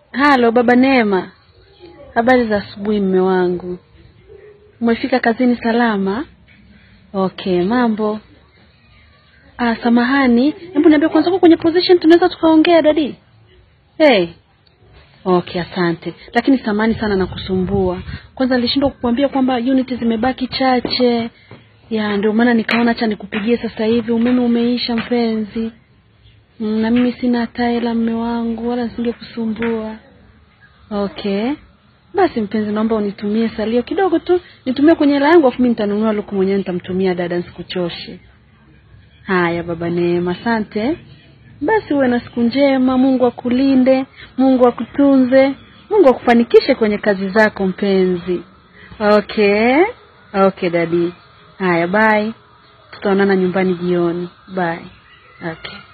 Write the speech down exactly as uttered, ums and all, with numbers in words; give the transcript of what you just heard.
Halo baba Neema. Habari za asubuhi mume wangu. Umefika kazini salama? Okay, mambo. Ah, samahani. Hebu niambie kwanza kwenye position tunaweza tukaongea dadi? Hey. Okay, asante. Lakini samahani sana na kusumbua. Kwanza nilishindwa kukuambia kwamba unit zimebaki chache. Ya ndio maana nikaona acha nikupigie sasa hivi. Umeme umeisha mpenzi. Mm, na mimi sina hela mume wangu wala nisingekusumbua. Okay. Basi mpenzi naomba unitumie salio kidogo tu. Nitumie kwenye hela yangu afu mimi nitanunua luku mwenyewe nitamtumia dada nisikuchoshe. Haya baba Neema, asante. Basi uwe na siku njema, Mungu akulinde, Mungu akutunze, Mungu akufanikishe kwenye kazi zako mpenzi. Okay? Okay daddy. Haya bye. Tutaonana nyumbani jioni. Bye. Okay.